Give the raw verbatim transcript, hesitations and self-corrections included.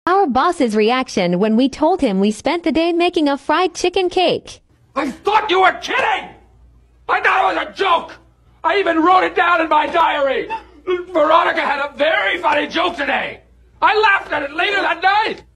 Our boss's reaction when we told him we spent the day making a fried chicken cake. I thought you were kidding! I thought it was a joke! I even wrote it down in my diary! Veronica had a very funny joke today! I laughed at it later that night!